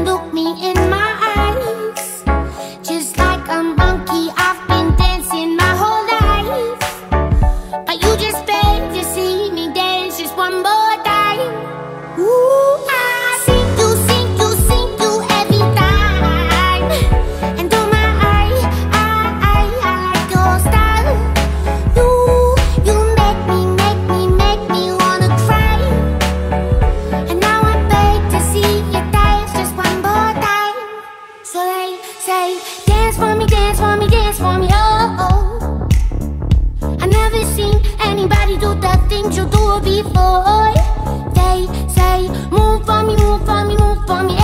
look me in my eyes. Just like a monkey, I've been dancing my whole life, but you just beg to see me dance just one more time. Ooh, I see you, see you, see you every time. And oh my, I like your style. You make me wanna cry. And now I beg to see you dance just one more time. So they say, dance for me, dance for me, dance for me, oh, oh. I never seen anybody do the things you do before. They say, move for me, move for me, move for me,